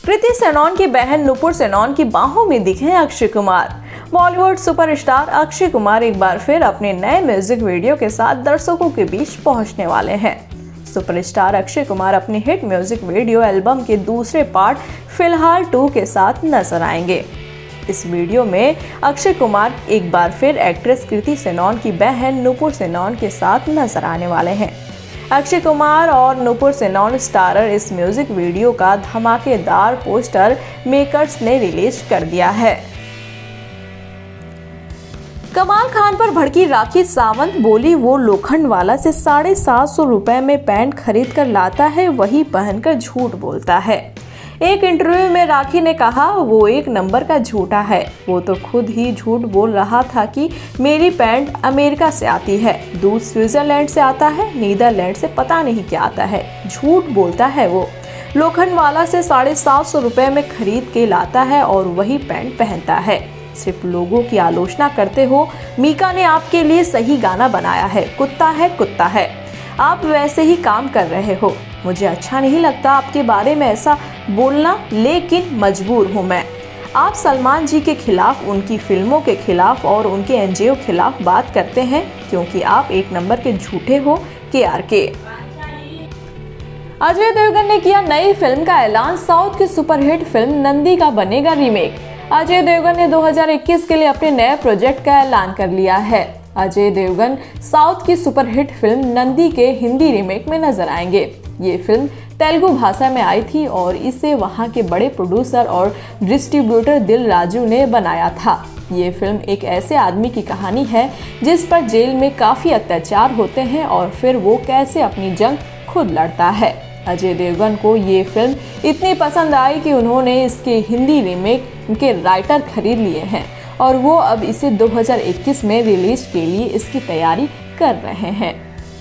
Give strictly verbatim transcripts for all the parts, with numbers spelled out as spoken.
कृति सेनन की बहन नुपुर सेनन की बाहों में दिखे अक्षय कुमार। बॉलीवुड सुपरस्टार अक्षय कुमार एक बार फिर अपने नए म्यूजिक वीडियो के साथ दर्शकों के बीच पहुंचने वाले हैं। सुपरस्टार अक्षय कुमार अपनी हिट म्यूजिक वीडियो एल्बम के दूसरे पार्ट फिलहाल टू के साथ नजर आएंगे। इस वीडियो में अक्षय कुमार एक बार फिर एक्ट्रेस कृति सेनन की बहन नुपुर सेनन के साथ नजर आने वाले हैं। अक्षय कुमार और नुपुर सेनन स्टारर इस म्यूजिक वीडियो का धमाकेदार पोस्टर मेकर्स ने रिलीज कर दिया है। कमाल खान पर भड़की राखी सावंत, बोली वो लोखंडवाला से साढ़े सात सौ रुपए में पैंट खरीद कर लाता है, वही पहनकर झूठ बोलता है। एक इंटरव्यू में राखी ने कहा वो एक नंबर का झूठा है, वो तो खुद ही झूठ बोल रहा था कि मेरी पैंट अमेरिका से आती है, दूध स्विट्जरलैंड से आता है, नीदरलैंड से पता नहीं क्या आता है। झूठ बोलता है वो। लोखंडवाला से साढ़े सात सौ रुपए में खरीद के लाता है और वही पैंट पहनता है। सिर्फ लोगों की आलोचना करते हो। मीका ने आपके लिए सही गाना बनाया है, कुत्ता है कुत्ता है। आप वैसे ही काम कर रहे हो। मुझे अच्छा नहीं लगता आपके बारे में ऐसा बोलना, लेकिन मजबूर हूँ मैं। आप सलमान जी के खिलाफ, उनकी फिल्मों के खिलाफ और उनके एनजीओ खिलाफ बात करते हैं क्योंकि आप एक नंबर के झूठे हो। के आर के। अजय देवगन ने किया नई फिल्म का ऐलान। साउथ की सुपरहिट फिल्म नंदी का बनेगा रीमेक। अजय देवगन ने दो हज़ार इक्कीस के लिए अपने नए प्रोजेक्ट का ऐलान कर लिया है। अजय देवगन साउथ की सुपरहिट फिल्म नंदी के हिंदी रीमेक में नजर आएंगे। ये फिल्म तेलुगु भाषा में आई थी और इसे वहां के बड़े प्रोड्यूसर और डिस्ट्रीब्यूटर दिल राजू ने बनाया था। ये फिल्म एक ऐसे आदमी की कहानी है जिस पर जेल में काफी अत्याचार होते हैं और फिर वो कैसे अपनी जंग खुद लड़ता है। अजय देवगन को ये फिल्म इतनी पसंद आई कि उन्होंने इसके हिंदी रीमेक के राइटर खरीद लिए हैं और वो अब इसे दो हज़ार इक्कीस में रिलीज के लिए इसकी तैयारी कर रहे हैं।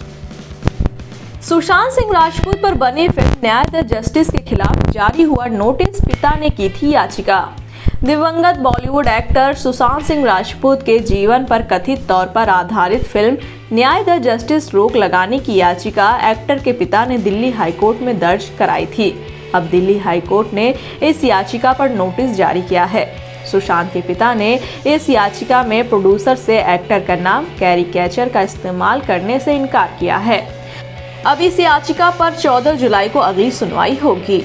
सुशांत सिंह राजपूत पर बनी फिल्म न्याय द जस्टिस के खिलाफ जारी हुआ नोटिस, पिता ने की थी याचिका। दिवंगत बॉलीवुड एक्टर सुशांत सिंह राजपूत के जीवन पर कथित तौर पर आधारित फिल्म न्याय द जस्टिस रोक लगाने की याचिका एक्टर के पिता ने दिल्ली हाईकोर्ट में दर्ज कराई थी। अब दिल्ली हाईकोर्ट ने इस याचिका पर नोटिस जारी किया है। सुशांत के पिता ने इस याचिका में प्रोड्यूसर से एक्टर का नाम कैरी कैचर का इस्तेमाल करने से इनकार किया है। अब इस याचिका पर चौदह जुलाई को अगली सुनवाई होगी।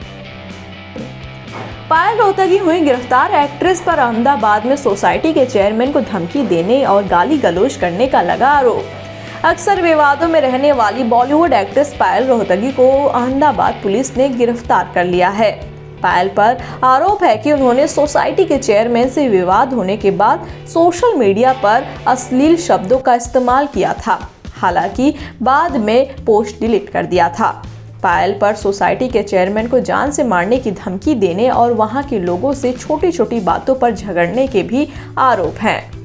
पायल रोहतगी हुई गिरफ्तार। एक्ट्रेस पर अहमदाबाद में सोसाइटी के चेयरमैन को धमकी देने और गाली गलौज करने का लगा आरोप। अक्सर विवादों में रहने वाली बॉलीवुड एक्ट्रेस पायल रोहतगी को अहमदाबाद पुलिस ने गिरफ्तार कर लिया है। पायल पर आरोप है कि उन्होंने सोसाइटी के चेयरमैन से विवाद होने के बाद सोशल मीडिया पर अश्लील शब्दों का इस्तेमाल किया था। हालांकि बाद में पोस्ट डिलीट कर दिया था। पायल पर सोसाइटी के चेयरमैन को जान से मारने की धमकी देने और वहां के लोगों से छोटी छोटी बातों पर झगड़ने के भी आरोप हैं।